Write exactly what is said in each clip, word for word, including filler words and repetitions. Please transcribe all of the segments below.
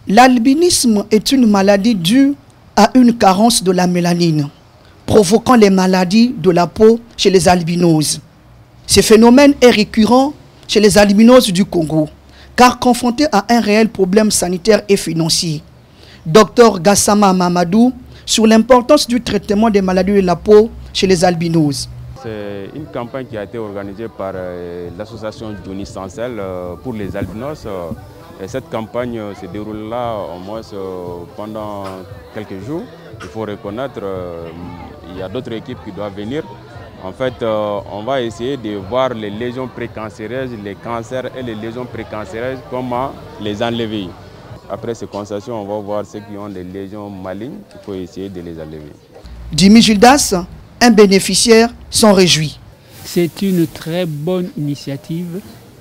L'albinisme est une maladie due à une carence de la mélanine, provoquant les maladies de la peau chez les albinos. Ce phénomène est récurrent chez les albinos du Congo, car confronté à un réel problème sanitaire et financier. Docteur Gassama Mamadou sur l'importance du traitement des maladies de la peau chez les albinos. C'est une campagne qui a été organisée par euh, l'association Johnny Sancel euh, pour les albinos. Et cette campagne euh, se déroule là au moins euh, pendant quelques jours. Il faut reconnaître qu'il euh, y a d'autres équipes qui doivent venir. En fait, euh, on va essayer de voir les lésions précancéreuses, les cancers et les lésions précancéreuses, comment les enlever. Après ces consultations, on va voir ceux qui ont des lésions malignes, il faut essayer de les enlever. Jimmy Gildas, un bénéficiaire, s'en réjouit. C'est une très bonne initiative.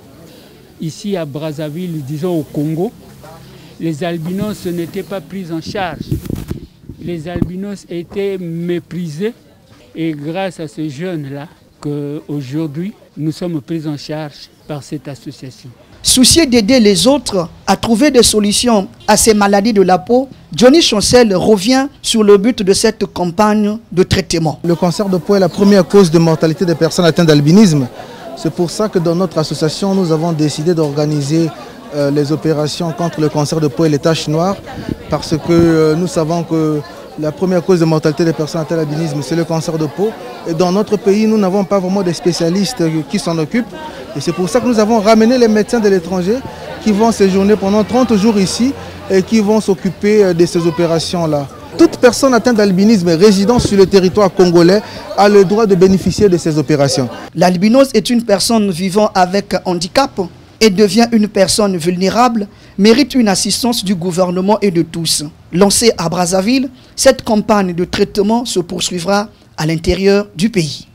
Ici à Brazzaville, disons au Congo, les albinos n'étaient pas pris en charge. Les albinos étaient méprisés et grâce à ces jeunes-là qu'aujourd'hui nous sommes pris en charge par cette association. Soucieux d'aider les autres à trouver des solutions à ces maladies de la peau, Johnny Chancel revient sur le but de cette campagne de traitement. Le cancer de peau est la première cause de mortalité des personnes atteintes d'albinisme. C'est pour ça que dans notre association, nous avons décidé d'organiser euh, les opérations contre le cancer de peau et les taches noires, parce que euh, nous savons que la première cause de mortalité des personnes atteintes d'albinisme, c'est le cancer de peau. Et dans notre pays, nous n'avons pas vraiment des spécialistes qui s'en occupent. Et c'est pour ça que nous avons ramené les médecins de l'étranger qui vont séjourner pendant trente jours ici et qui vont s'occuper de ces opérations-là. Toute personne atteinte d'albinisme résidant sur le territoire congolais a le droit de bénéficier de ces opérations. L'albinos est une personne vivant avec handicap et devient une personne vulnérable, mérite une assistance du gouvernement et de tous. Lancée à Brazzaville, cette campagne de traitement se poursuivra à l'intérieur du pays.